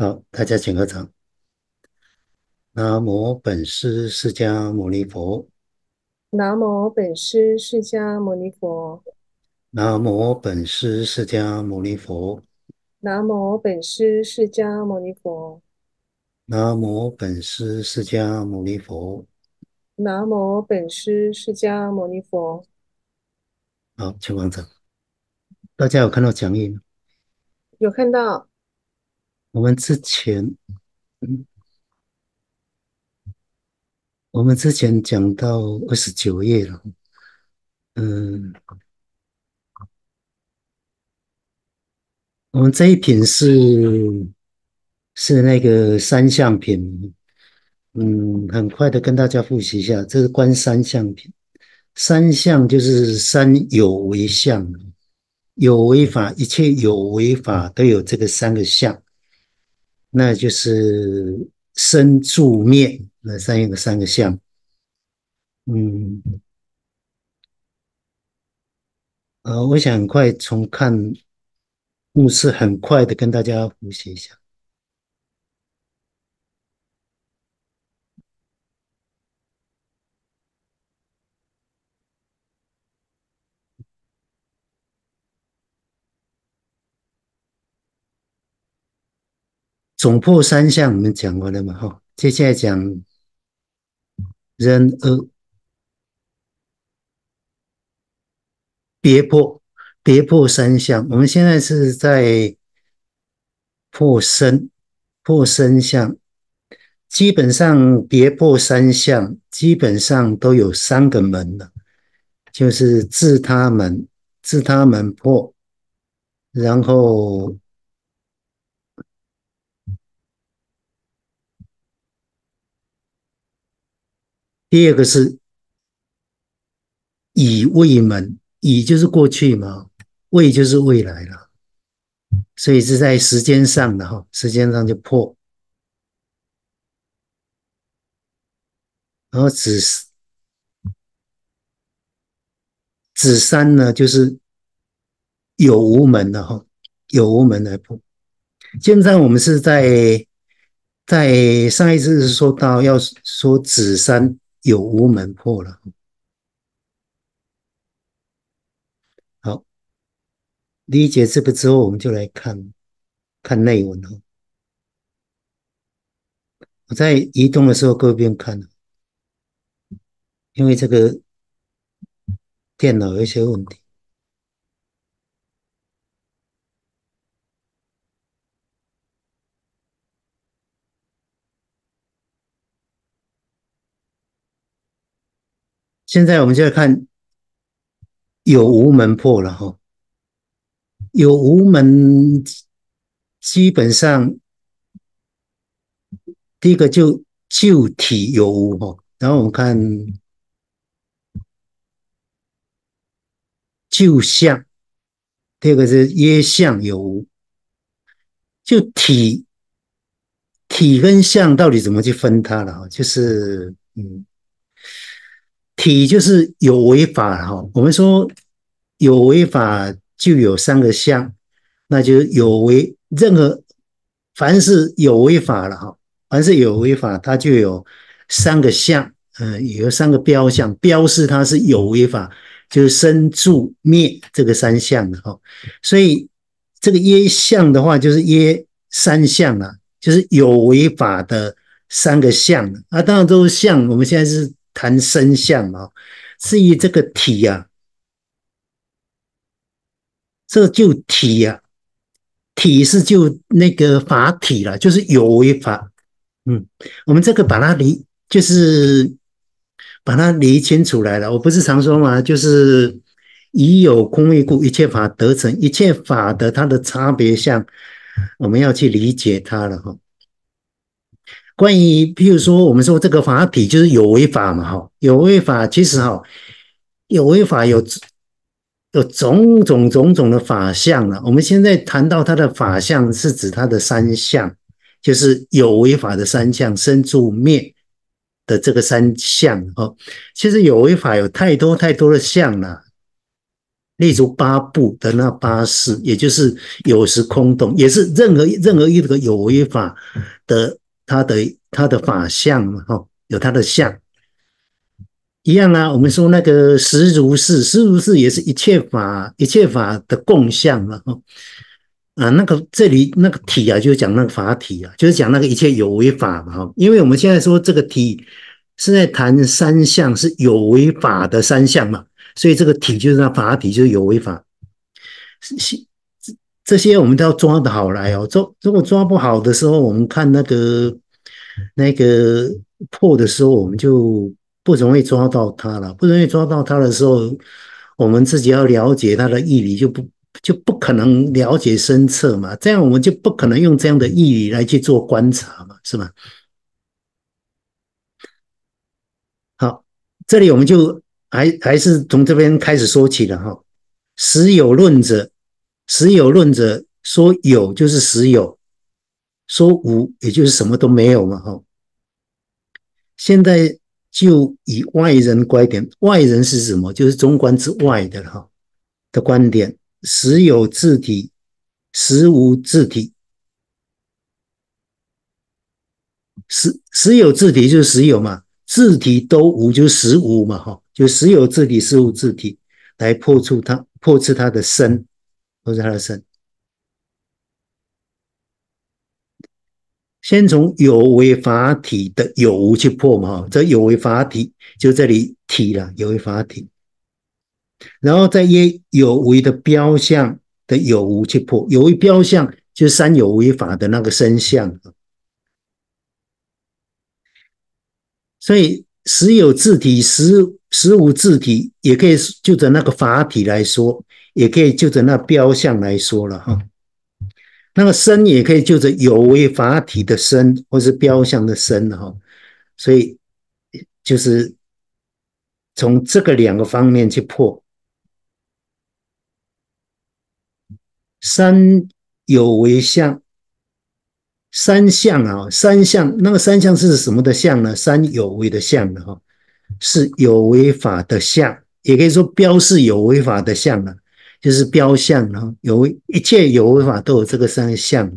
好，大家请合掌。南无本师释迦牟尼佛。 南无本师释迦牟尼佛。 南无本师释迦牟尼佛。 南无本师释迦牟尼佛。 南无本师释迦牟尼佛。 南无本师释迦牟尼佛。 好，请方丈。大家有看到讲义吗？ 有看到。 我们之前，嗯，我们之前讲到29页了。嗯，我们这一品是那个三相品。很快的跟大家复习一下，这是观三相品。三相就是三有为相，有为法，一切有为法都有这个三个相，那就是生住灭那三个相。嗯，我想很快从看目视，很快的跟大家复习一下。总破三相我们讲完了嘛？哈，接下来讲人别破，别破三相。我们现在是在破身，破身相。基本上别破三相，基本上都有三个门了，就是自他门、自他门破，然后第二个是以未门，以就是过去嘛，未就是未来了，所以是在时间上的哈，时间上就破。然后子三呢，就是有无门的哈，有无门来破。基本上我们是在上一次是说到要说子三有无门破了。好，理解这个之后，我们就来看看内文哦。我在移动的时候，各位不用看了，因为这个电脑有一些问题。现在我们就来看有无门破了哈。有无门基本上第一个就体有无哈，然后我们看就相，第二个是耶相有无。就体跟相到底怎么去分它了？就是体就是有为法哈。我们说有为法就有三个相，那就是有为凡是有为法了哈，凡是有为法，它就有三个相，有三个标相，标示它是有为法，就是生住灭这个三相的哈。所以这个耶相的话，就是耶三相啊，就是有为法的三个相啊。当然都是相，我们现在是谈身相啊。至于这个体啊，这就体啊，体是就那个法体了，就是有为法。我们这个把它就是把它理清楚来了。我不是常说嘛，就是以有空为故，一切法得成，一切法的它的差别相，我们要去理解它了哈。关于譬如说，我们说这个法体就是有为法嘛哈，有为法其实哈，有为法有种种的法相了。我们现在谈到它的法相，是指它的三相，就是有为法的三相，生住灭的这个三相哦。其实有为法有太多太多的相了， 例如八部的那八事，也就是有时空洞，也是任何一个有为法的它的法相嘛，有它的相一样啊。我们说那个实如是，实如是也是一切法的共相嘛，那个这里那个体啊，就是讲那个法体啊，就是讲那个一切有为法嘛，因为我们现在说这个体是在谈三相，是有为法的三相嘛，所以这个体就是那法体，就是有为法。这些我们都要抓得好来哦。如果抓不好的时候，我们看那个破的时候，我们就不容易抓到它了。不容易抓到它的时候，我们自己要了解它的义理，就不可能了解深侧嘛。这样我们就不可能用这样的义理来去做观察嘛，是吧？好，这里我们就还是从这边开始说起了哈。实有论者，实有论者说有就是实有，说无也就是什么都没有嘛哈。现在就以外人观点，外人是什么？就是中观之外的哈的观点，实有自体，实无自体。实有自体就是实有嘛，自体都无就是实无嘛哈，就实有自体，实无自体，来破斥它的身，破斥它的身。先从有为法体的有无去破嘛，这有为法体就这里体了，有为法体，然后再以有为的标相的有无去破，有为标相就是三有为法的那个身相，所以实有自体，实无自体，也可以就着那个法体来说，也可以就着那标相来说了哈。那个身也可以就着有为法体的身，或是标相的身哈。所以就是从这个两个方面去破三有为相。三相啊，三相那个三相是什么的相呢？三有为的相的哈，是有为法的相，也可以说标示有为法的相了，就是标相啊，一切有为法都有这个三相。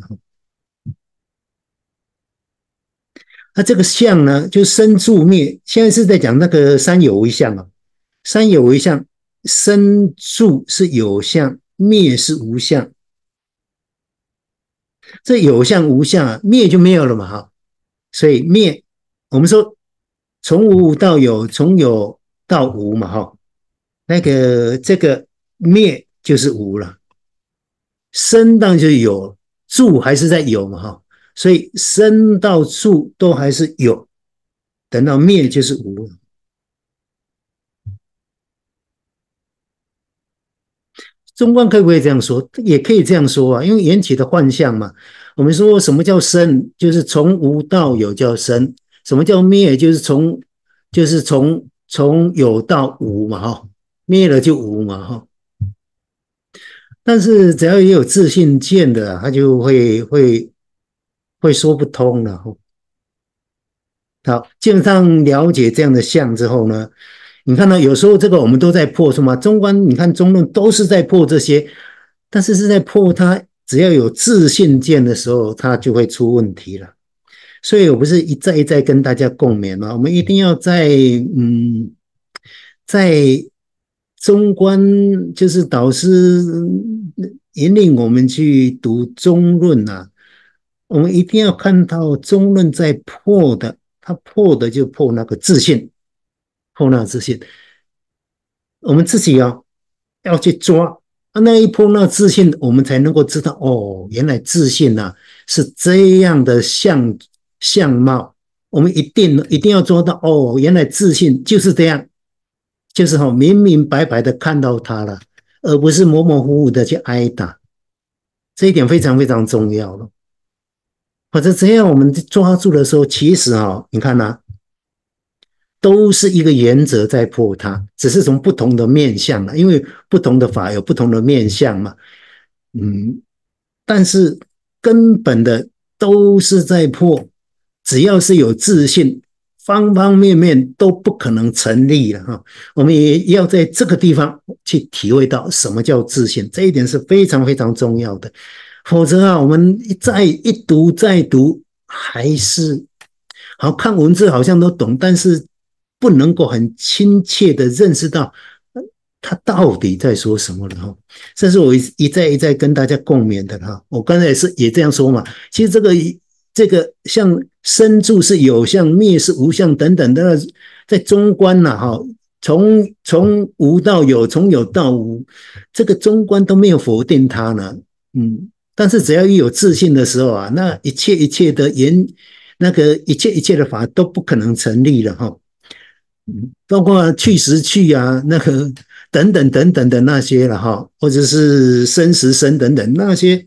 那这个相呢，就生住灭，现在是在讲那个三有为相啊，三有为相，生住是有相，灭是无相。这有相无相啊，灭就没有了嘛哈。所以灭，我们说从无到有，从有到无嘛哈。这个灭就是无了，生当然就是有，住还是在有嘛哈。所以生到住都还是有，等到灭就是无了。中观可不可以这样说？也可以这样说啊，因为缘起的幻象嘛。我们说什么叫生，就是从无到有叫生；什么叫灭，就是从有到无嘛哈，灭了就无嘛哈。但是只要也有自信见的，他就会说不通了。好，基本上了解这样的相之后呢，你看到有时候这个我们都在破，是吗？中观你看中论都是在破这些，但是是在破它只要有自信见的时候，它就会出问题了。所以我不是一再一再跟大家共勉吗？我们一定要在中观，就是导师引领我们去读中论啊，我们一定要看到中论在破的，他破的就破那个自信，破那个自信。我们自己要去抓那一破那自信，我们才能够知道哦，原来自信啊是这样的相貌。我们一定要做到哦，原来自信就是这样，就是明明白白的看到它了，而不是模模糊糊的去挨打。这一点非常非常重要了。或者这样我们抓住的时候，其实你看都是一个原则在破它，只是从不同的面向了，因为不同的法有不同的面向嘛。但是根本的都是在破，只要是有自信， 方方面面都不可能成立了哈。我们也要在这个地方去体会到什么叫自信，这一点是非常非常重要的。否则啊，我们一读再读，还是好看文字好像都懂，但是不能够很亲切的认识到他到底在说什么了哈。这是我一再一再跟大家共勉的哈。我刚才也这样说嘛。其实这个像生住是有相，灭是无相等等的，在中观呐哈，从无到有，从有到无，这个中观都没有否定它呢。但是只要一有自信的时候啊，那一切的那个一切的法都不可能成立了哈。包括去时去啊，那个等等等等的那些了哈，或者是生时生等等那些，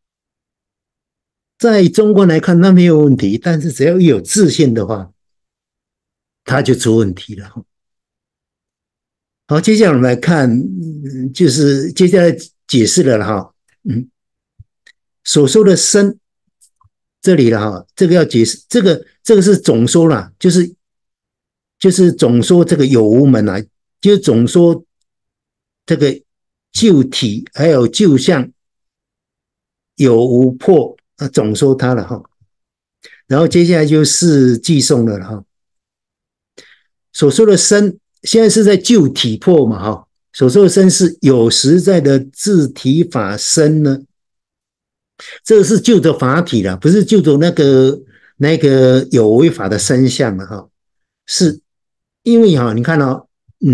在中观来看那没有问题，但是只要一有自信的话，它就出问题了。好，接下来我们来看，就是接下来解释了哈，所说的生这里了哈，这个要解释，这个是总说啦，就是总说这个有无门啊，就是总说这个就体还有就相有无破啊，总说它了哈。然后接下来就是寄送了哈。所说的身，现在是在就体破嘛哈。所说的身是有实在的自体法身呢，这是就着法体了，不是就着那个有为法的身相了哈。是因为哈，你看哦，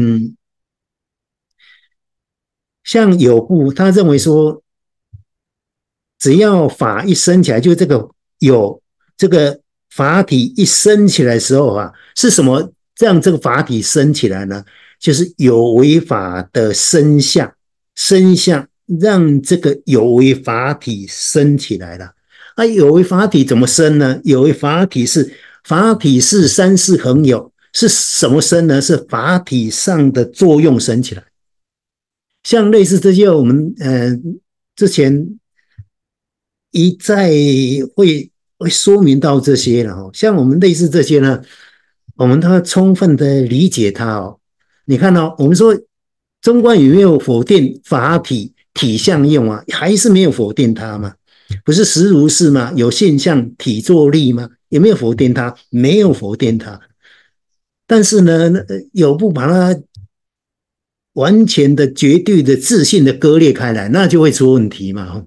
像有部他认为说，只要法一升起来，就这个有这个法体一升起来的时候啊，是什么让这个法体升起来呢？就是有为法的身相，身相让这个有为法体升起来了。啊，有为法体怎么升呢？有为法体是三世恒有，是什么升呢？是法体上的作用升起来。像类似这些，我们之前一再会说明到这些了哈。像我们类似这些呢，我们都要充分的理解它哦。你看哦，我们说中观有没有否定法体相用啊？还是没有否定它嘛？不是实如是吗？有现象体作力吗？有没有否定它？没有否定它。但是呢，有不把它完全的、绝对的、自信的割裂开来，那就会出问题嘛。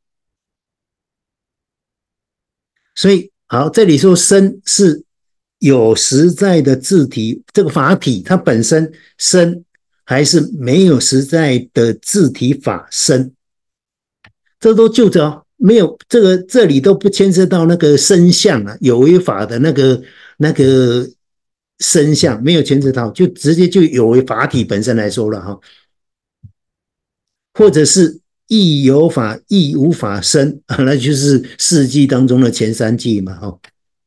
所以，好，这里说身是有实在的自体，这个法体它本身身还是没有实在的自体法身，这都就着没有这里都不牵涉到那个身相啊，有为法的那个身相没有牵涉到，就直接就有为法体本身来说了哈，或者是亦有法亦无法身，那就是四季当中的前三季嘛哈。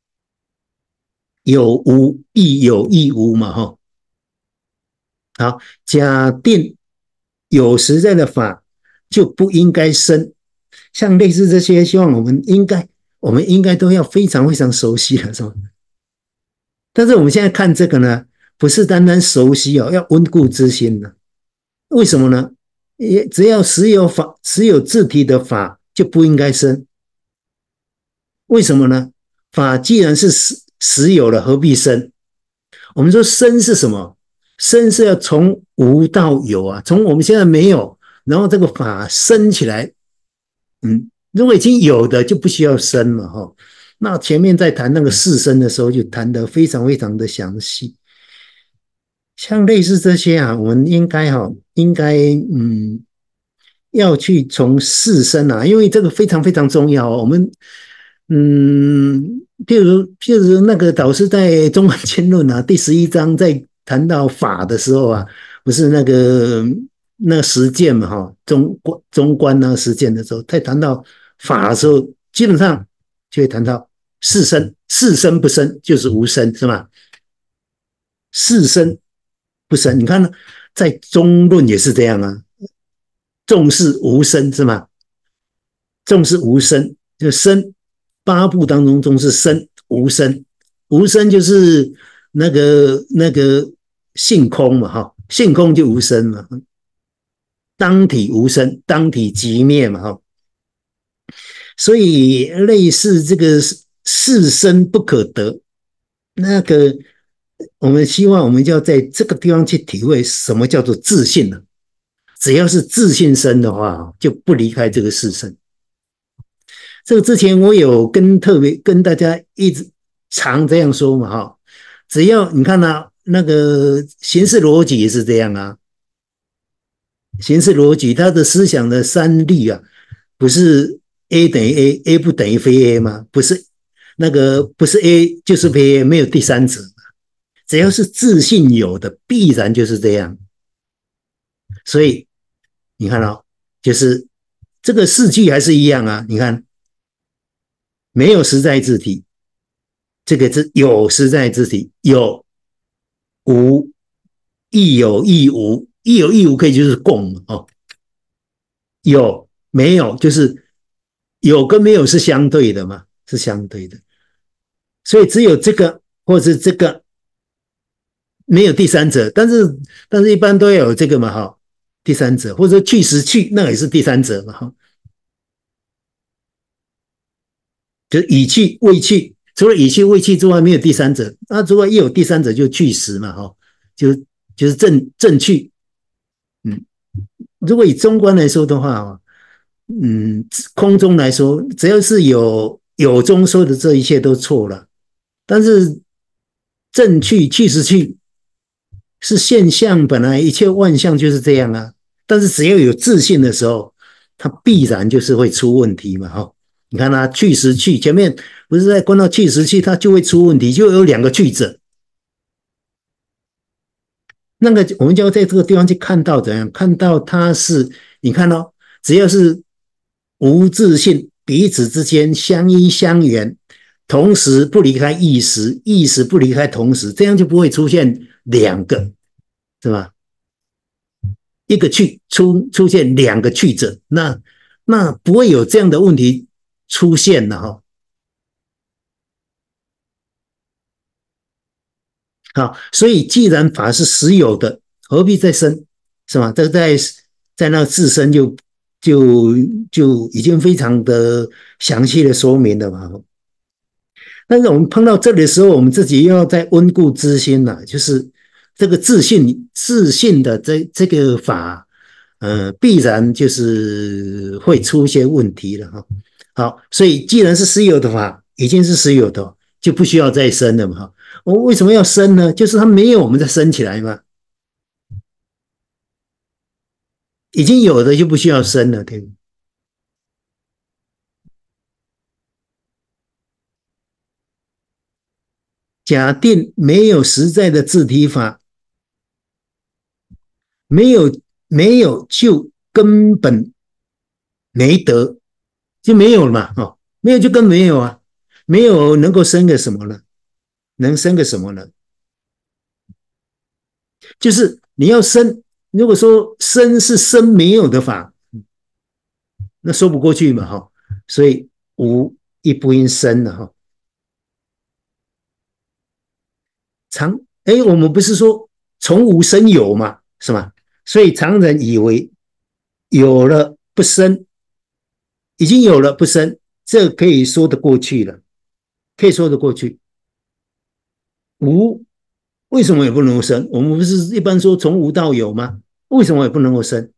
有无亦有亦无嘛哈。好，假定有实在的法就不应该生，像类似这些，希望我们应该都要非常非常熟悉了，是吧？但是我们现在看这个呢，不是单单熟悉哦，要温故知新呢。为什么呢？也只要实有自体的法就不应该生，为什么呢？法既然是实有了，何必生？我们说生是什么？生是要从无到有啊，从我们现在没有，然后这个法生起来，如果已经有的就不需要生了哈。那前面在谈那个四生的时候，就谈得非常非常的详细。像类似这些啊，我们应该要去从四生啊，因为这个非常非常重要。我们譬如那个导师在《中观千论》啊第11章在谈到法的时候啊，不是那实践嘛哈，中观那实践的时候，在谈到法的时候，基本上就会谈到四生，四生不生就是无生，是吧？四生不生，你看呢，在中论也是这样啊，重视无生是吗？重视无生，就生八部当中重视生无生， 无声就是那个性空嘛，哈，性空就无声嘛，当体无声，当体即灭嘛，哈。所以类似这个是生不可得，那个我们希望我们就要在这个地方去体会什么叫做自信了。只要是自信生的话，就不离开这个世生。这个之前我有特别跟大家一直常这样说嘛，哈，只要你看啊，那个形式逻辑也是这样啊，形式逻辑它的思想的三律啊，不是 A 等于 A，A 不等于非 A 吗？不是那个不是 A 就是非 A，没有第三者。只要是自信有的，必然就是这样。所以你看哦，就是这个四句还是一样啊。你看，没有实在字体，这个字有实在字体，有无亦有亦无，亦有亦无可以就是共哦。有没有就是有跟没有是相对的嘛，是相对的。所以只有这个或是这个没有第三者，但是一般都要有这个嘛，哈，第三者或者去时去那也是第三者嘛，哈，就已去未去，除了已去未去之外没有第三者，那如果一有第三者就去时嘛，哈，就就是正去，嗯，如果以中观来说的话，空中来说，只要是有中说的这一切都错了，但是正去时去是现象，本来一切万象就是这样啊。但是只要有自信的时候，它必然就是会出问题嘛，哈。你看它去时去，前面不是在观到去时去，它就会出问题，就有两个去者。那个我们就要在这个地方去看到怎样，看到它是，你看哦，只要是无自信，彼此之间相依相援，同时不离开意识，意识不离开同时，这样就不会出现两个，是吧？一个去出现两个去者，那不会有这样的问题出现了哈。好，所以既然法是实有的，何必再生，是吧？这在那自身就就已经非常的详细的说明了嘛。但是我们碰到这里的时候，我们自己又要再温故知新了，就是这个自信的这个法，必然就是会出现问题了哈。好，所以既然是私有的法，已经是私有的，就不需要再生了嘛。我为什么要生呢？就是它没有，我们再生起来嘛。已经有的就不需要生了，对不对？假定没有实在的自体法，没有没有就根本没得，就没有了嘛，哦，没有就根本没有啊，没有能够生个什么呢？能生个什么呢？就是你要生，如果说生是生没有的法，那说不过去嘛，哈，所以无亦不应生了哈。常哎，我们不是说从无生有嘛，是吗？所以常人以为有了不生，已经有了不生，这可以说得过去了，可以说得过去。无为什么也不能够生？我们不是一般说从无到有吗？为什么也不能够生？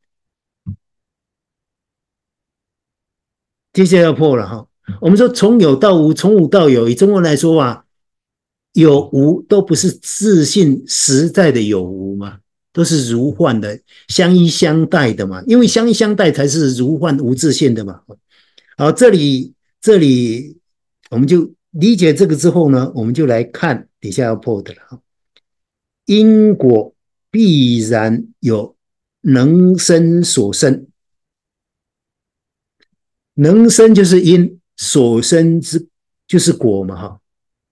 接下来要破了哈。我们说从有到无，从无到有，以中文来说啊，有无都不是自信实在的有无嘛，都是如幻的，相依相待的嘛。因为相依相待才是如幻无自信的嘛。好，这里我们就理解这个之后呢，我们就来看底下要破的了。因果必然有能生所生，能生就是因，所生之就是果嘛，哈。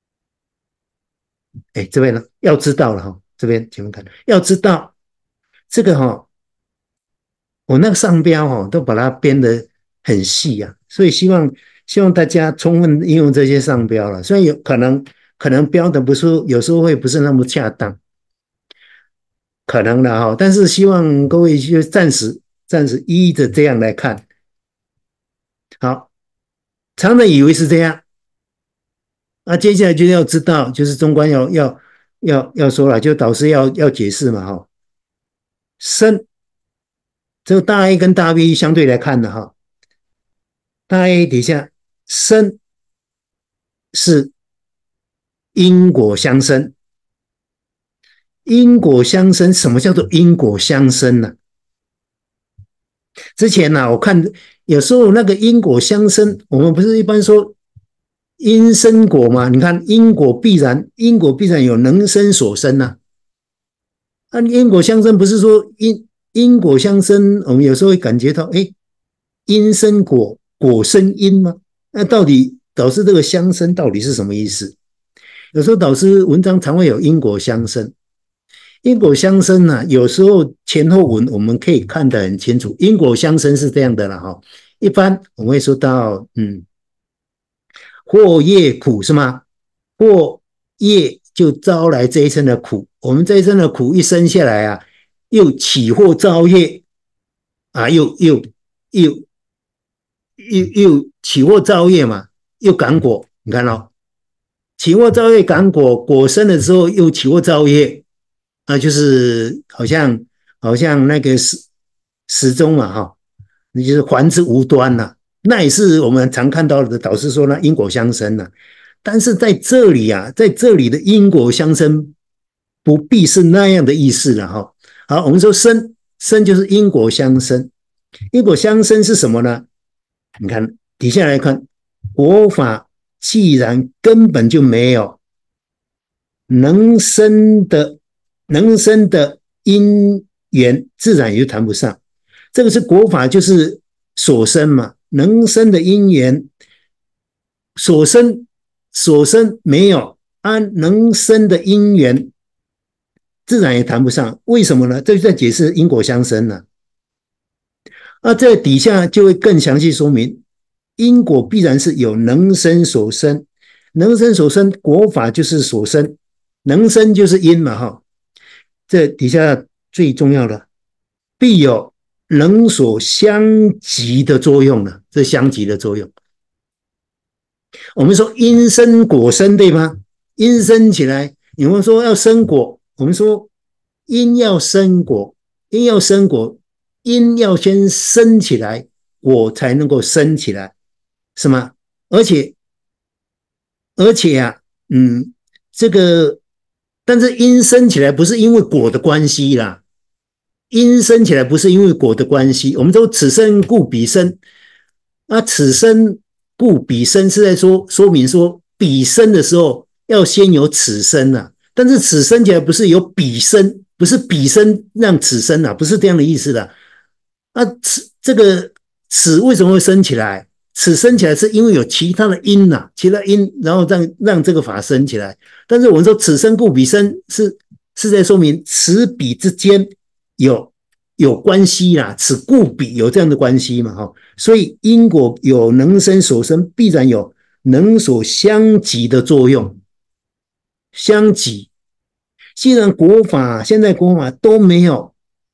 哎，这边呢要知道了哈，这边请问看，要知道这个哈，我那个上标哈都把它编得很细啊，所以希望大家充分应用这些上标了。虽然有可能可能标的不是有时候会不是那么恰当，可能的哈。但是希望各位就暂时依着这样来看。好，常人以为是这样，那接下来就要知道，就是中观要说了，就导师要解释嘛哈。生这个大 A 跟大 B 相对来看的哈，大 A 底下生是因果相生。因果相生，什么叫做因果相生呢？之前呢，我看有时候那个因果相生，我们不是一般说因生果吗？你看因果必然，因果必然有能生所生呐。那因果相生不是说因果相生，我们有时候会感觉到，哎，因生果，果生因吗？那到底导师这个相生到底是什么意思？有时候导师文章常会有因果相生。因果相生呢，有时候前后文我们可以看得很清楚。因果相生是这样的了哈，一般我们会说到，祸业苦是吗？祸业就招来这一生的苦，我们这一生的苦一生下来啊，又起祸造业啊，又起祸造业嘛，又感果，你看哦，起祸造业感果，果生的时候又起祸造业，啊，就是好像那个时钟嘛哈，那就是还之无端呐、那也是我们常看到的导师说呢，因果相生呐、但是在这里啊，在这里的因果相生不必是那样的意思了哈。好，我们说生就是因果相生，因果相生是什么呢？你看底下来看，国法既然根本就没有能生的因缘，自然也就谈不上。这个是国法，就是所生嘛，能生的因缘，所生没有，按能生的因缘，自然也谈不上。为什么呢？这就在解释因果相生了。那这底下就会更详细说明，因果必然是有能生所生，能生所生，果法就是所生，能生就是因嘛哈。这底下最重要的，必有能所相及的作用了，这相及的作用。我们说因生果生，对吗？因生起来，你们说要生果，我们说因要生果，因要生果，因要先生起来，果才能够生起来，是吗？而且啊，这个，但是因生起来不是因为果的关系啦，因生起来不是因为果的关系。我们说此生故彼生，那此生故彼生是在说明说彼生的时候要先有此生啊，但是此生起来不是有彼生，不是彼生让此生啊，不是这样的意思的。啊，此为什么会生起来？此生起来是因为有其他的因呐、其他因，然后让这个法生起来。但是我们说此生故彼生是在说明此彼之间有关系啦，此故彼有这样的关系嘛哈。所以因果有能生所生，必然有能所相及的作用。相及，既然现在国法都没有，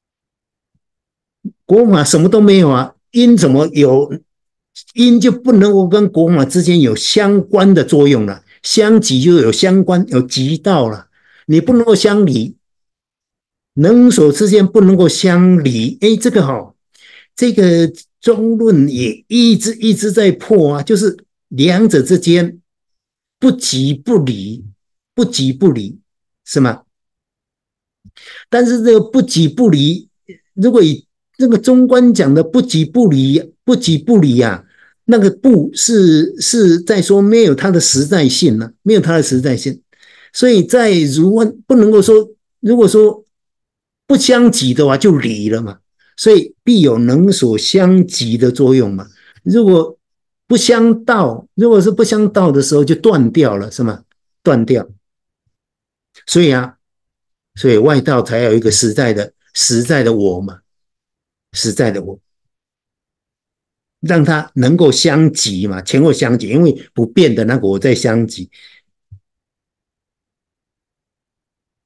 国法什么都没有啊，因怎么有？因就不能够跟国法之间有相关的作用了，相即就有相关，有即到了，你不能够相离，能所之间不能够相离。哎，这个好，这个中论也一直在破啊，就是两者之间不即不离，不即不离，是吗？但是这个不即不离，如果以这个中观讲的不即不离，不即不离啊，那个不是在说没有它的实在性呢、没有它的实在性，所以在如不能够说，如果说不相及的话，就离了嘛，所以必有能所相及的作用嘛。如果不相道，如果是不相道的时候，就断掉了，是吗？断掉。所以啊，所以外道才有一个实在的我嘛，实在的我，让它能够相及嘛，前后相及，因为不变的那个我在相及。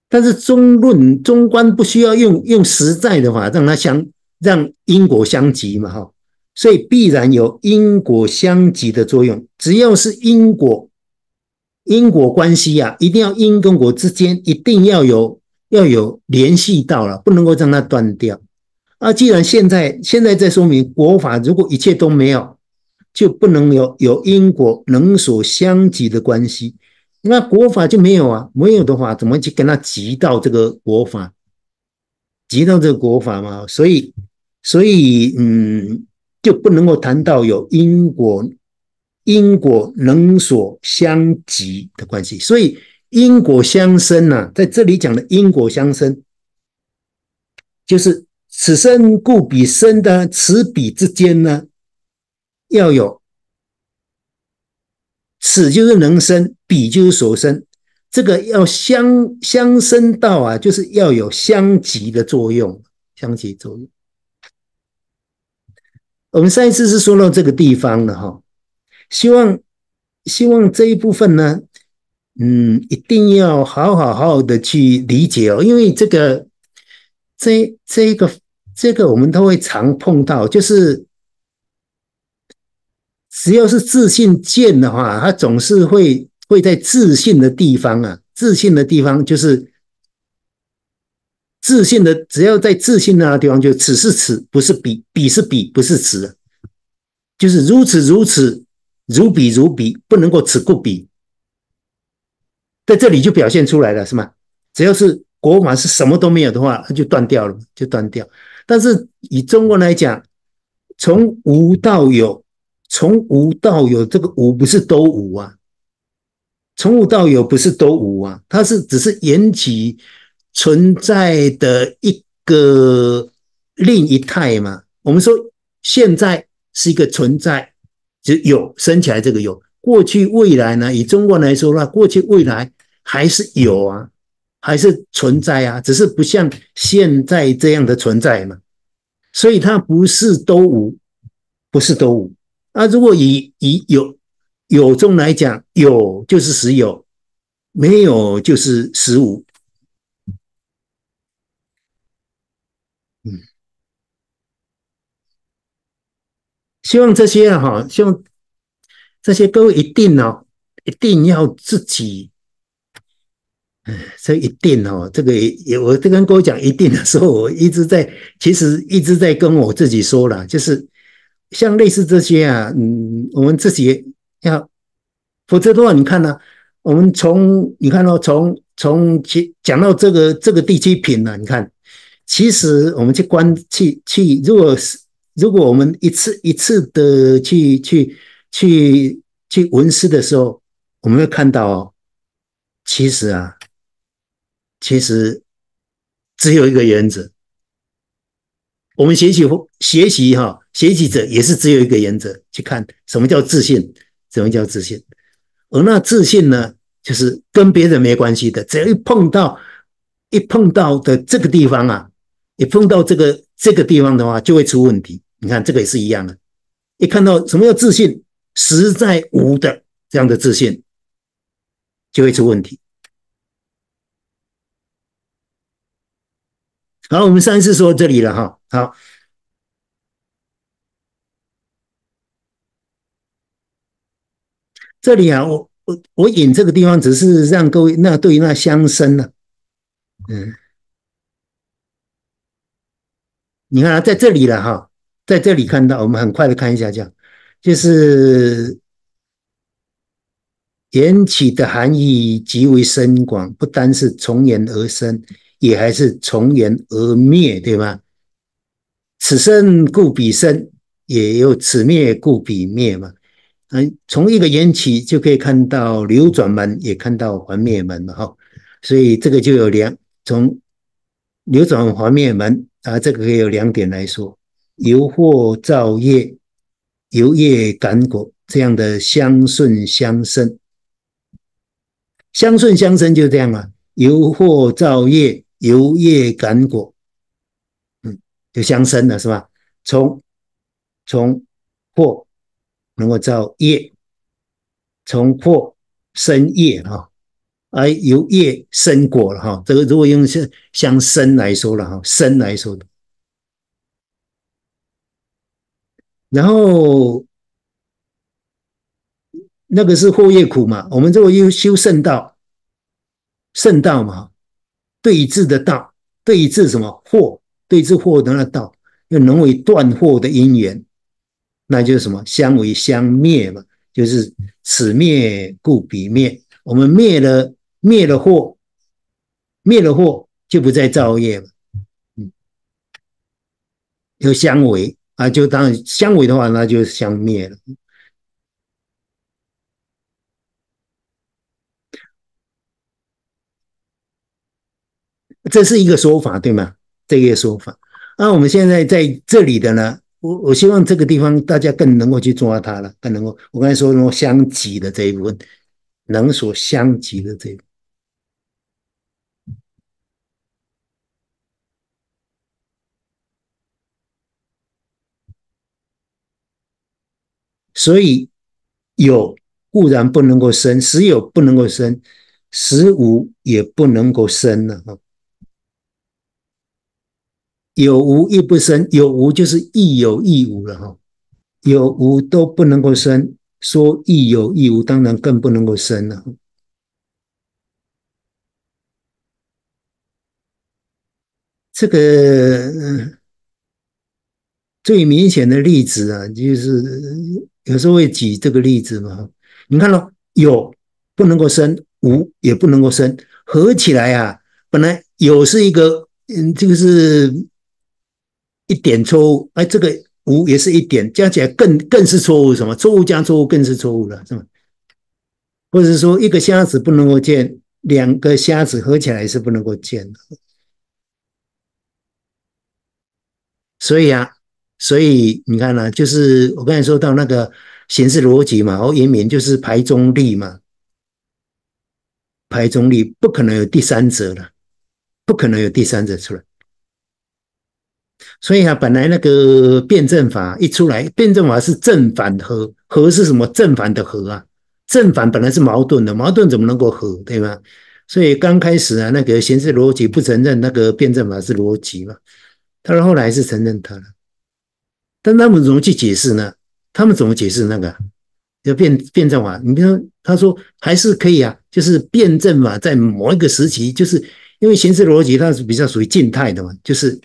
但是中观不需要用实在的法让因果相即嘛哈，所以必然有因果相即的作用。只要是因果关系啊，一定要因跟果之间一定要有联系到了，不能够让它断掉。啊，既然现在在说明果法，如果一切都没有，就不能有因果能所相即的关系。那果法就没有啊，没有的话，怎么去跟它集到这个果法？集到这个果法嘛？所以就不能够谈到有因果能所相即的关系。所以因果相生啊，在这里讲的因果相生，就是此生故彼生的此彼之间呢，要有此就是能生，彼就是所生，这个要相生到啊，就是要有相即的作用，相即作用。我们上一次是说到这个地方了哈，希望这一部分呢，一定要好好的去理解哦，因为这个我们都会常碰到，就是只要是自信见的话，它总是会在自信的地方啊，自信的地方就是自信的，只要在自信的那个地方，就此是此，不是彼，彼是彼，不是此，就是如此如此，如彼如彼，不能够此故彼，在这里就表现出来了，是吗？只要是国法是什么都没有的话，它就断掉了，就断掉。但是以中国来讲，从无到有，从无到有，这个无不是都无啊，从无到有不是都无啊，它是只是缘起存在的一个另一态嘛。我们说现在是一个存在，就有生起来这个有，过去未来呢？以中国来说的话，过去未来还是有啊，还是存在啊，只是不像现在这样的存在嘛。所以它不是都无，不是都无。啊，如果以有中来讲，有就是实有，没有就是实无。嗯，希望这些哈，希望这些各位一定要自己，这一定这个也我跟各位讲一定的时候，其实一直在跟我自己说了，就是像类似这些啊，我们自己要，否则的话，你看呢、我们你看到讲到这个第七品呢、你看，其实我们如果我们一次一次的去闻思的时候，我们会看到其实啊，其实只有一个原则。我们学习者也是只有一个原则，去看什么叫自信，什么叫自信。而那自信呢，就是跟别人没关系的，只要一碰到的这个地方啊，一碰到这个地方的话，就会出问题。你看这个也是一样的，一看到什么叫自信，实在无的这样的自信，就会出问题。好，我们上一次说这里了哈，好，这里啊，我引这个地方只是让各位对于那相生呢、嗯，你看啊，在这里了哈，在这里看到，我们很快的看一下，这样就是缘起的含义极为深广，不单是从缘而生，也还是从缘而灭，对吗？此生故彼生，也有此灭故彼灭嘛。从一个缘起就可以看到流转门，也看到还灭门嘛，哈。所以这个就有从流转还灭门啊，这个可以有2点来说：由惑造业，由业感果，这样的相顺相生。相顺相生就这样啊，由惑造业，由业感果，就相生了是吧？从惑能够造业，从惑生业而由业生果了哈。这个如果用像生来说了哈，生来说的，然后那个是祸业苦嘛，我们如果又修圣道，圣道嘛，对治的道，对治什么祸？对治祸的那道，又能为断祸的因缘，那就是什么？相为相灭嘛，就是此灭故彼灭。我们灭了祸，灭了祸就不再造业嘛。有相违啊，就当然相违的话，那就相灭了。这是一个说法，对吗？这个说法。那我们现在在这里的呢，我希望这个地方大家更能够去抓它了，更能够我刚才说那相即的这一部分，能所相即的这一部分。所以有固然不能够生，实有不能够生，实无也不能够生了。有无亦不生，有无就是亦有亦无了哈。有无都不能够生，说亦有亦无，当然更不能够生了。这个最明显的例子啊，就是有时候会举这个例子嘛。你看到有不能够生，无也不能够生，合起来啊，本来有是一个，这个是一点错误，哎，这个无也是一点，加起来更是错误，什么错误加错误更是错误了，是吗？或者是说一个瞎子不能够见，两个瞎子合起来是不能够见的。所以啊，所以你看呢、就是我刚才说到那个显示逻辑嘛，原名就是排中立嘛，排中立不可能有第三者了，不可能有第三者出来。所以啊，本来那个辩证法一出来，辩证法是正反合，合是什么？正反的合啊，正反本来是矛盾的，矛盾怎么能够合，对吗？所以刚开始啊，那个显示逻辑不承认那个辩证法是逻辑嘛，他后来是承认它了。但他们怎么去解释呢？他们怎么解释那个就辩证法？你比如说，他说还是可以啊，就是辩证法在某一个时期，就是因为形式逻辑它是比较属于静态的嘛，就是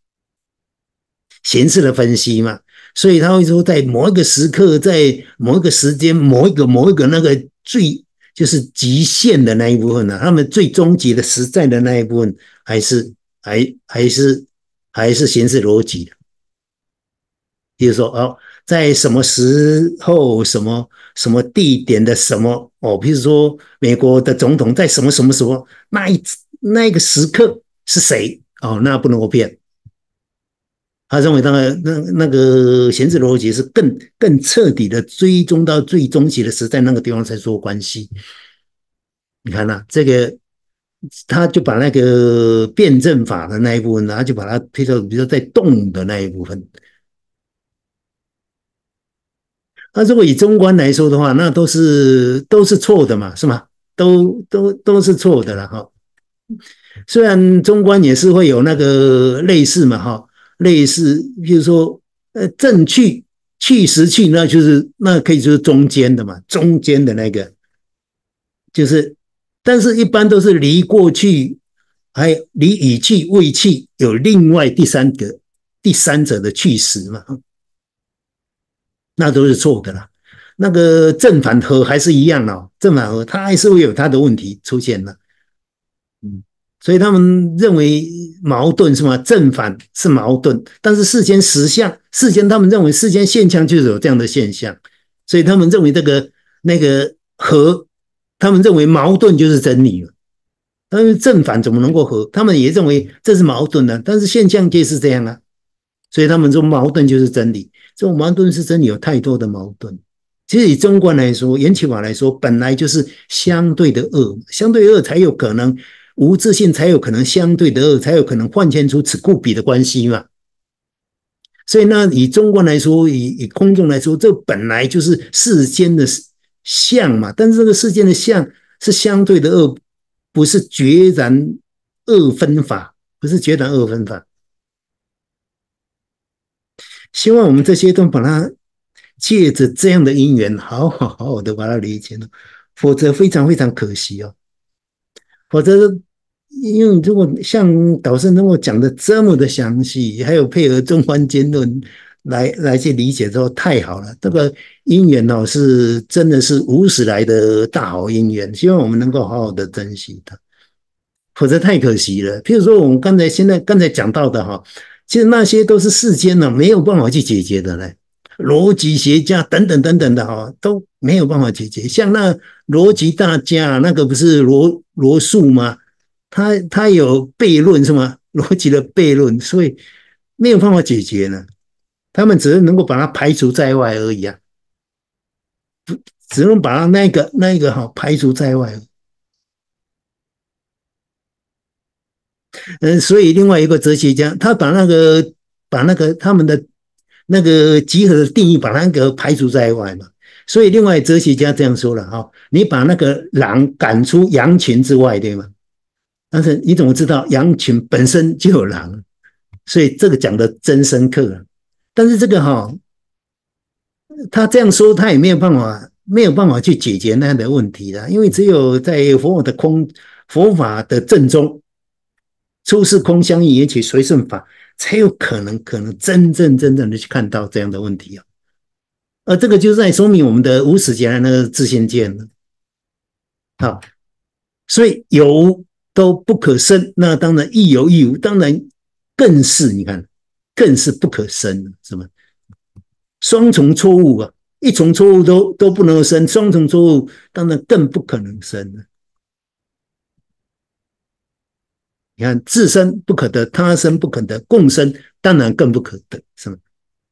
形式的分析嘛，所以他会说在某一个时刻，在某一个时间，某一个那个最就是极限的那一部分呢、啊，他们最终极的实在的那一部分，还是还是形式逻辑的。比如说哦，在什么时候、什么地点的什么哦，比如说美国的总统在什么那一个时刻是谁哦，那不能够变。他认为那个闲置逻辑是更彻底的追踪到最终极的时在那个地方才说关系。你看呐、啊，这个他就把那个辩证法的那一部分，他就把它推到比如说在动的那一部分。那如果以中观来说的话，那都是错的嘛，是吗？都是错的了哈。虽然中观也是会有那个类似嘛哈，类似，比如说正去时去，那可以就是中间的嘛，中间的那个就是，但是一般都是离过去，还有离已去未去有另外第三者的去时嘛，那都是错的啦。那个正反合还是一样的，正反合它还是会有它的问题出现的。嗯，所以他们认为矛盾是吗？正反是矛盾，但是世间他们认为世间现象就是有这样的现象，所以他们认为那个和，他们认为矛盾就是真理了。但是正反怎么能够和？他们也认为这是矛盾的，但是现象界是这样啊，所以他们说矛盾就是真理。这种矛盾是真理，有太多的矛盾。其实以中观来说，缘起法来说，本来就是相对的恶，相对恶才有可能无自性，才有可能相对的恶，才有可能幻现出此故彼的关系嘛。所以呢，以中观来说，以空中来说，这本来就是世间的相嘛。但是这个世间的相是相对的恶， 不是决然二分法，不是决然二分法。希望我们这些都把它借着这样的因缘，好的把它理解了，否则非常非常可惜哦。否则，因为如果像导师能够讲的这么的详细，还有配合中观经论来去理解之后，太好了。这个因缘哦，是真的是无始来的大好因缘，希望我们能够好好的珍惜它。否则太可惜了。譬如说，我们刚才讲到的哈，其实那些都是世间呢没有办法去解决的呢，逻辑学家等等等等的哈都没有办法解决。像那逻辑大家那个不是罗素吗？他有悖论是吗？逻辑的悖论，所以没有办法解决呢。他们只是能够把它排除在外而已啊，只能把它那一个哈排除在外。所以另外一个哲学家，他把那个他们的那个集合的定义，把那个排除在外嘛。所以另外哲学家这样说了哈，你把那个狼赶出羊群之外，对吗？但是你怎么知道羊群本身就有狼？所以这个讲的真深刻了。但是这个哈，他这样说，他也没有办法去解决那样的问题的，因为只有在佛法的正宗。出世空相应缘起随顺法，才有可能真正的去看到这样的问题啊。而这个就在说明我们的无始劫来那个自性见了。好，所以有无都不可生，那当然亦有亦无，当然更是你看，更是不可生，是吗？双重错误啊，一重错误都不能生，双重错误当然更不可能生了。你看，自身不可得，他生不可得，共生当然更不可得，是吗？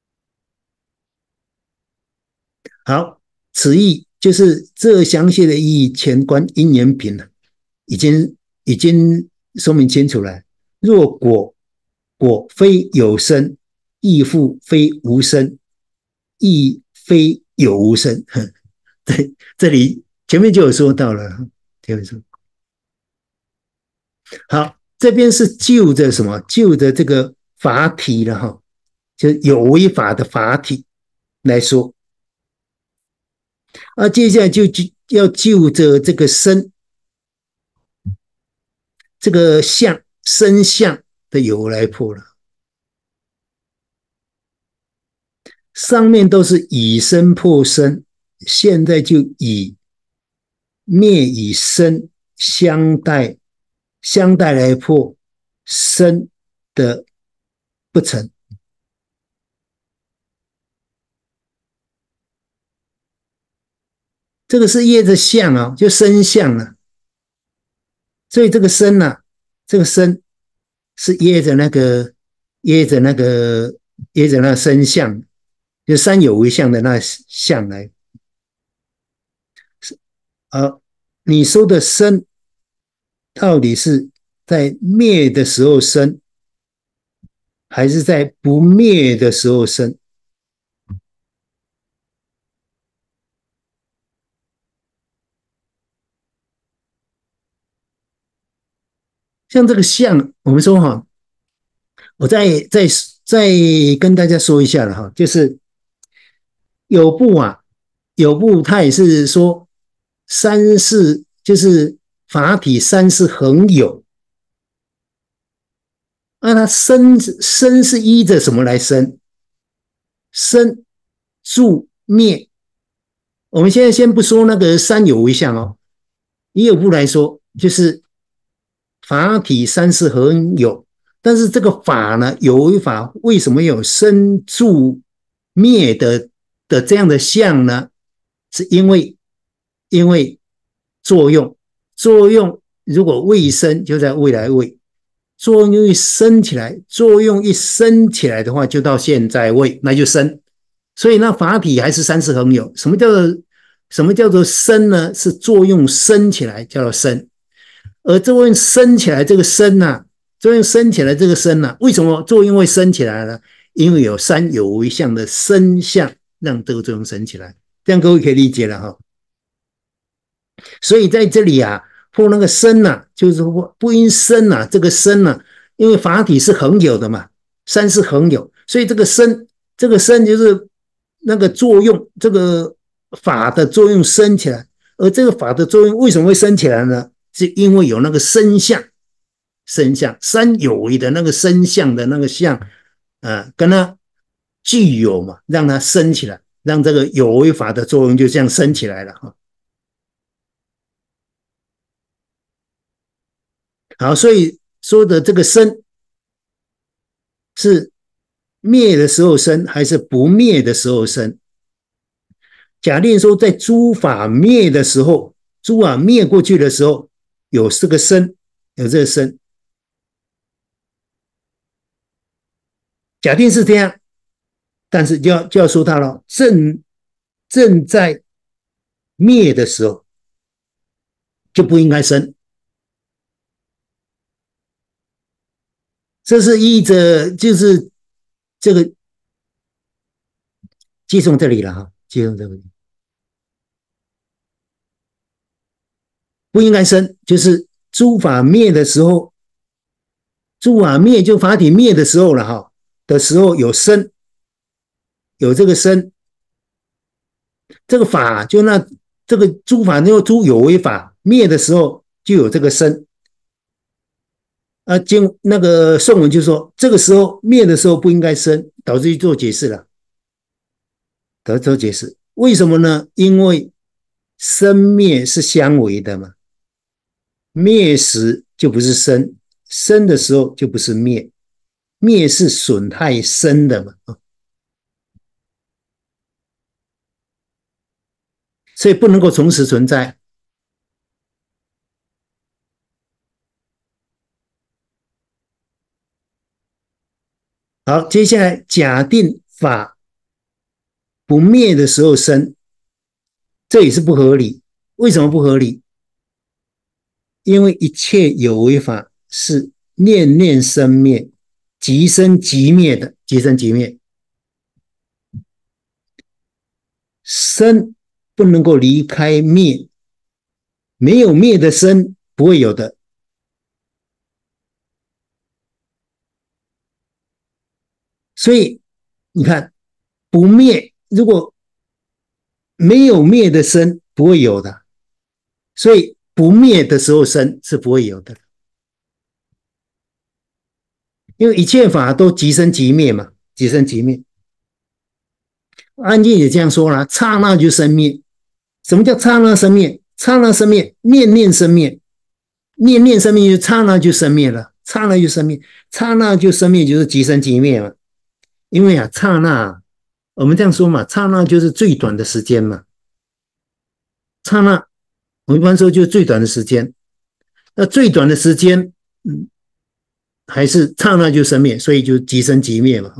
好，此意就是这详细的意义，前观因缘品了，已经说明清楚了。若果非有生，亦复非无生，亦非有无生。这里前面就有说到了，前面说好，这边是就着什么？就着这个法体了哈，就有为法的法体来说。接下来就要就着这个这个身相的有来破了。上面都是以身破身，现在就以灭与身相待来破身的不成。这个是业的相啊，就身相啊。所以这个身啊，这个身是掖着那个身相，就三有为相的那相来。你说的身到底是在灭的时候生，还是在不灭的时候生？像这个相，我们说哈，我再跟大家说一下了哈，就是有部啊，有部他也是说三世就是法体三世恒有，那它生是依着什么来生？生住灭。我们现在先不说那个三有为相哦，以有部来说，就是法体三世恒有，但是这个法呢，有为法为什么有生住灭的这样的相呢？是因为作用如果未生，就在未来未。作用一升起来，作用一升起来的话，就到现在位，那就生。所以那法体还是三世恒有。什么叫做生呢？是作用升起来叫做生，而作用升起来这个生啊，作用升起来这个生啊，为什么作用会升起来呢？因为有三有为相的生相让这个作用升起来，这样各位可以理解了哈。所以在这里啊， 破那个身呐，就是说不因身呐，这个身呐，因为法体是恒有的嘛，三是恒有，所以这个身就是那个作用，这个法的作用升起来，而这个法的作用为什么会升起来呢？是因为有那个身相，身相三有为的那个身相的那个相，跟它具有嘛，让它升起来，让这个有为法的作用就这样升起来了哈。好，所以说的这个生是灭的时候生，还是不灭的时候生？假定说在诸法灭的时候，诸法灭过去的时候，有这个生，有这个生。假定是这样，但是就要说它了，正在灭的时候就不应该生，这是依着就是这个接送这里了哈，接送这里不应该生，就是诸法灭的时候，诸法灭就法体灭的时候了哈，的时候有生，有这个生，这个法就那这个诸法就诸有为法灭的时候就有这个生。经那个宋文就说，这个时候灭的时候不应该生，导致去做解释了。得做解释，为什么呢？因为生灭是相违的嘛，灭时就不是生，生的时候就不是灭，灭是损害生的嘛，所以不能够同时存在。好，接下来假定法不灭的时候生，这也是不合理。为什么不合理？因为一切有为法是念念生灭，即生即灭的，即生即灭。生不能够离开灭，没有灭的生不会有的。所以你看，不灭如果没有灭的生不会有的，所以不灭的时候生是不会有的，因为一切法都即生即灭嘛，即生即灭。安静也这样说了，刹那就生灭。什么叫刹那生灭？刹那生灭，念念生灭，念念生灭就刹那就生灭了，刹那就生灭，刹那就生灭就是即生即灭嘛。因为刹那我们这样说嘛，刹那就是最短的时间嘛，刹那我们一般说就是最短的时间。那最短的时间，还是刹那就生灭，所以就即生即灭嘛。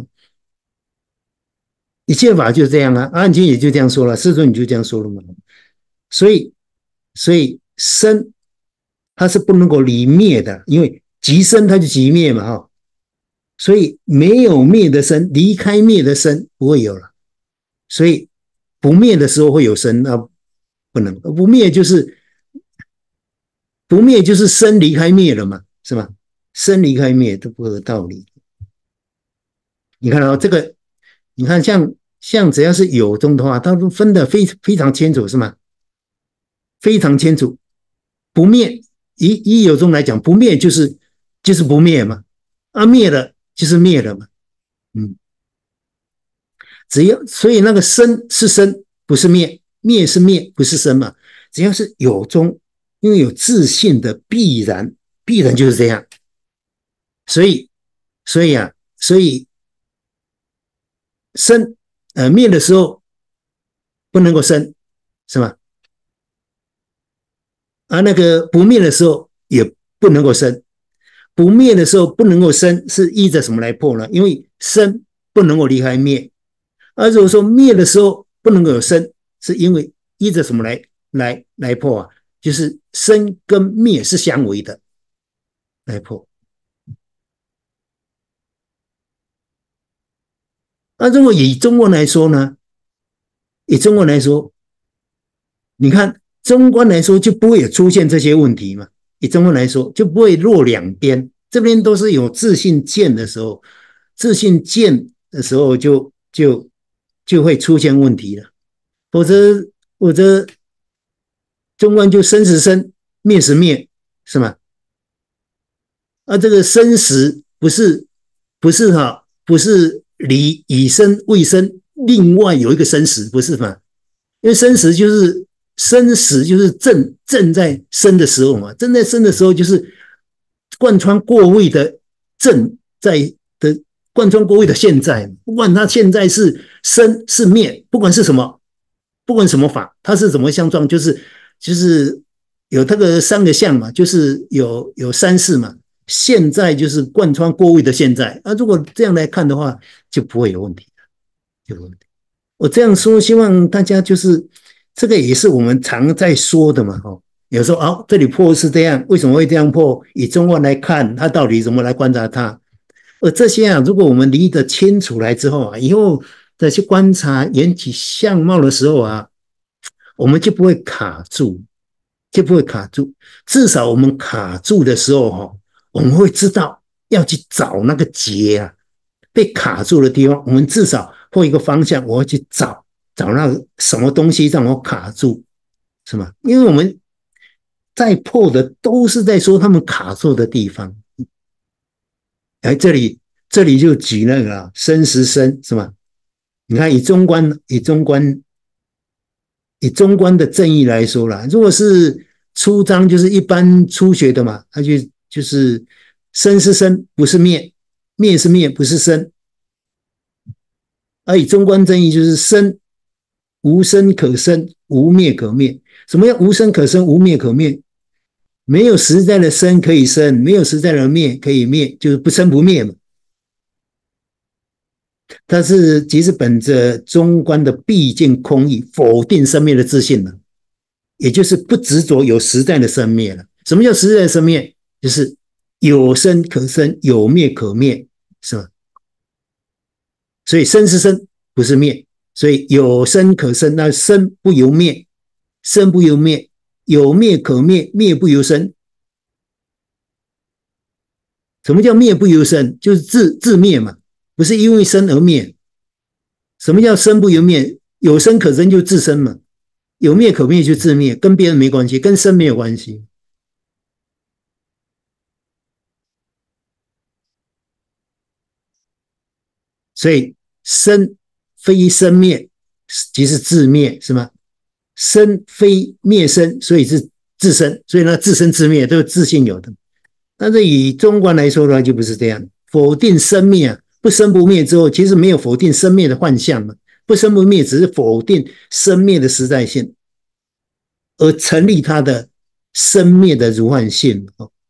一切法就是这样啊，安经也就这样说了，世尊你就这样说了嘛。所以，所以生它是不能够离灭的，因为即生它就即灭嘛哈。所以没有灭的生，离开灭的生不会有了。所以不灭的时候会有生，那不能不灭就是不灭就是生离开灭了嘛，是吧？生离开灭都不合道理。你看这个，你看像只要是有中的话，它都分得非常清楚，是吗？非常清楚。不灭以有中来讲，不灭就是不灭嘛，灭了就是灭了嘛，嗯，只要所以那个生是生，不是灭，灭是灭，不是生嘛。只要是有中，因为有自信的必然，必然就是这样。所以所以生灭的时候不能够生，是吧？那个不灭的时候也不能够生，不灭的时候不能够生，是依着什么来破呢？因为生不能够离开灭，如果说灭的时候不能够有生，是因为依着什么来破啊？就是生跟灭是相违的来破。如果以中国来说呢？以中国来说，你看中观来说就不会有出现这些问题嘛。以中观来说就不会落两边，这边都是有自信见的时候，自信见的时候就会出现问题了。否则中观就生时生，灭时灭，是吗？这个生时不是离以生未生，另外有一个生时，不是吗？因为生时就是生时就是正在生的时候嘛，正在生的时候就是贯穿过位的正在的贯穿过位的现在，不管它现在是生是灭，不管是什么，不管什么法，它是怎么相状，就是有这个三个相嘛，就是有三世嘛。现在就是贯穿过位的现在如果这样来看的话，就不会有问题，就有问题。我这样说，希望大家就是这个也是我们常在说的嘛，有时候这里破是这样，为什么会这样破？以中观来看，它到底怎么来观察它？而这些如果我们理得清楚来之后以后再去观察缘起相貌的时候我们就不会卡住，就不会卡住。至少我们卡住的时候我们会知道要去找那个结被卡住的地方，我们至少会一个方向，我会去找那个什么东西让我卡住，是吗？因为我们在破的都是在说他们卡住的地方。这里就举那个生时生，是吗？你看以中观的正义来说啦，如果是初章就是一般初学的嘛，它就是生是生，不是灭，灭是灭，不是生。而以中观正义就是生无生可生，无灭可灭。什么叫无生可生，无灭可灭？没有实在的生可以生，没有实在的灭可以灭，就是不生不灭嘛。但是即是本着中观的毕竟空义，否定生灭的自信了，也就是不执着有实在的生灭了。什么叫实在的生灭？就是有生可生，有灭可灭，是吧？所以生是生，不是灭。所以有生可生，那生不由灭，生不由灭，有灭可灭，灭不由生。什么叫灭不由生？就是自灭嘛，不是因为生而灭。什么叫生不由灭？有生可生就自生嘛，有灭可灭就自灭，跟别人没关系，跟生没有关系。所以生非生灭，即是自灭，是吗？生非灭生，所以是自生，所以呢，自生自灭都是自性有的。但是以中观来说的话，就不是这样，否定生灭不生不灭之后，其实没有否定生灭的幻象嘛，不生不灭只是否定生灭的实在性，而成立它的生灭的如幻性。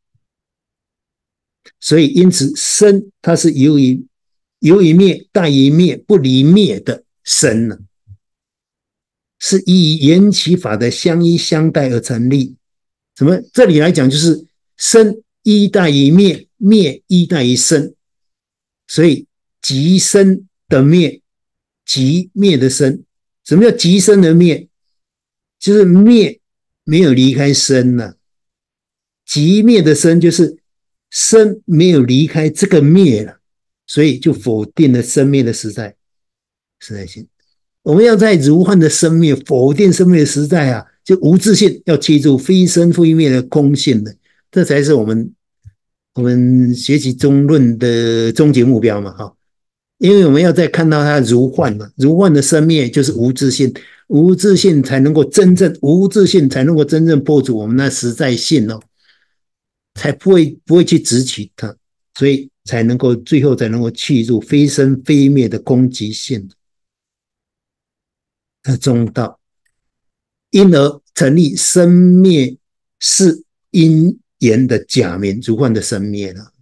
所以因此生它是由于灭大于灭不离灭的生呢，是以缘起法的相依相待而成立。怎么这里来讲就是生依大于灭，灭依大于生，所以即生的灭，即灭的生。什么叫即生的灭？就是灭没有离开生了，即灭的生就是生没有离开这个灭了，所以就否定了生灭的实在性。我们要在如幻的生灭否定生灭的实在就无自性，要记住非生非灭的空性的，这才是我们学习中论的终极目标嘛因为我们要再看到它如幻嘛，如幻的生灭就是无自性，无自性才能够真正破除我们那实在性才不会去执取它，所以最后才能够去入非生非灭的空极性的中道，因而成立生灭是因缘的假名，如幻的生灭了。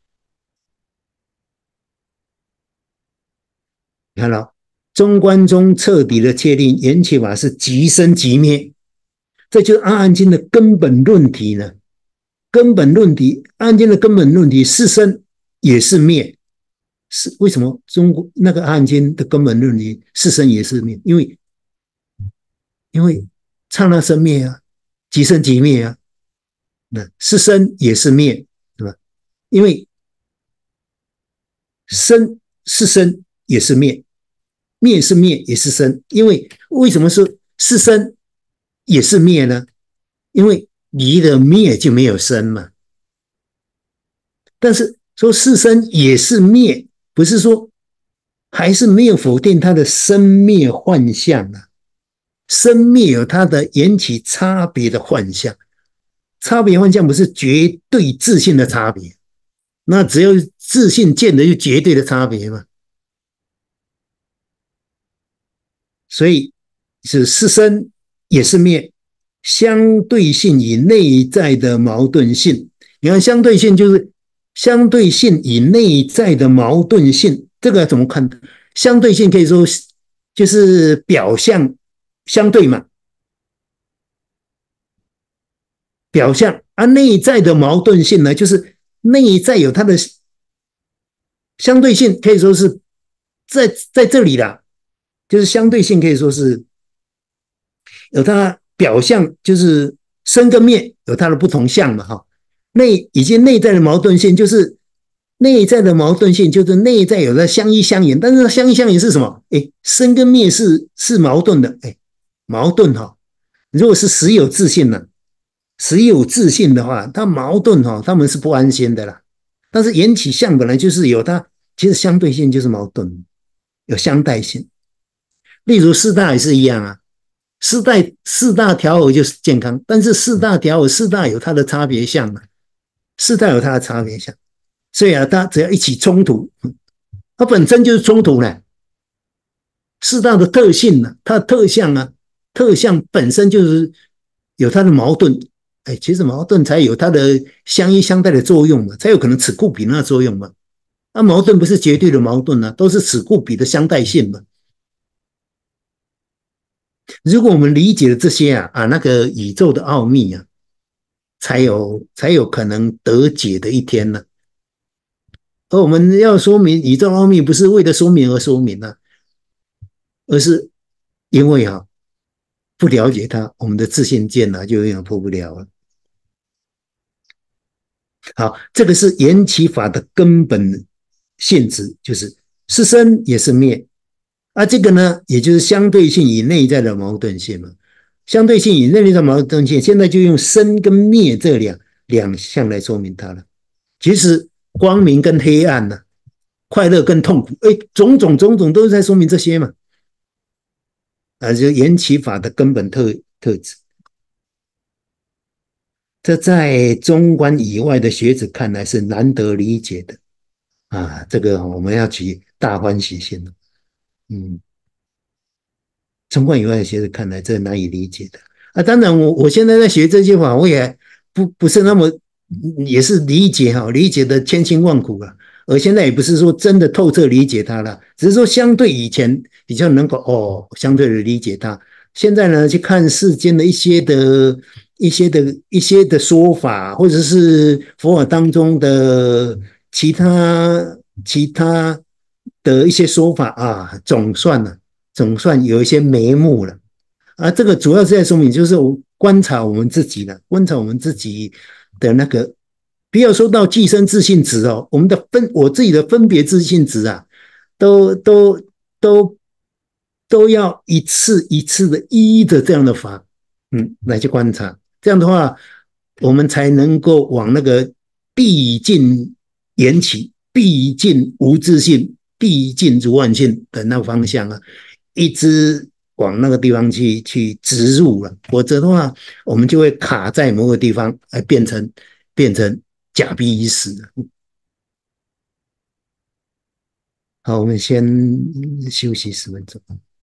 你看到中观中彻底的确定缘起法是即生即灭，这就是阿含经的根本论题呢。根本论题，阿含经的根本论题是生也是灭，是为什么中国那个阿含经的根本论题是生也是灭？因为刹那生灭啊，即生即灭啊，那是生也是灭，对吧？因为生是生也是灭，灭是灭也是生。因为什么是生也是灭呢？因为离了灭就没有生嘛。但是说是生也是灭，不是说还是没有否定它的生灭幻象啊。生灭有它的缘起差别的幻象，差别幻象不是绝对自信的差别，那只有自信见的就绝对的差别嘛。所以是生也是灭，相对性与内在的矛盾性。你看相对性就是相对性与内在的矛盾性，这个怎么看？相对性可以说就是表象相对嘛，表象啊，内在的矛盾性呢，就是内在有它的相对性，可以说是在这里啦，就是相对性可以说是有它表象，就是生跟灭有它的不同相嘛哈。以及内在的矛盾性，就是内在的矛盾性，就是内在有的相依相沿，但是相依相沿是什么？哎，生跟灭是矛盾的，哎，矛盾哈。如果是实有自信呢，实有自信的话，它矛盾哈，他们是不安心的啦。但是缘起相本来就是有它，其实相对性就是矛盾，有相待性。例如四大也是一样啊，四大调和就是健康，但是四大调和四大有它的差别相嘛，四大有它的差别相，所以啊，它只要一起冲突，它本身就是冲突呢。四大的特性呢，它的特相啊，特相本身就是有它的矛盾，哎，其实矛盾才有它的相依相待的作用嘛，才有可能此故彼那作用嘛。那矛盾不是绝对的矛盾啊，都是此故彼的相待性嘛。如果我们理解了这些那个宇宙的奥秘啊，才有可能得解的一天呢。而我们要说明宇宙奥秘，不是为了说明而说明啊，而是因为不了解它，我们的自信见就永远破不了了。好，这个是缘起法的根本性质，就是是生也是灭。这个呢，也就是相对性与内在的矛盾性嘛。相对性与内在的矛盾性，现在就用生跟灭这两项来说明它了。其实光明跟黑暗呢，快乐跟痛苦，种种都是在说明这些嘛。就缘起法的根本特质。这在中观以外的学者看来是难得理解的这个我们要取大欢喜心了。中观以外的学者看来这难以理解的当然我现在在学这些法，我也不是那么也是理解的千辛万苦了。而现在也不是说真的透彻理解它了，只是说相对以前比较能够相对的理解它。现在呢，去看世间的一些的说法，或者是佛法当中的其他的一些说法总算有一些眉目了。这个主要是在说明，就是观察我们自己了，观察我们自己的那个，不要说到寄生自信值哦，我自己的分别自信值都都都都要一次一次的依着这样的法，来去观察。这样的话，我们才能够往那个毕竟缘起、毕竟无自性、毕竟如幻性的那个方向一直往那个地方去植入了，否则的话，我们就会卡在某个地方，变成假币一时。好，我们先休息10分钟。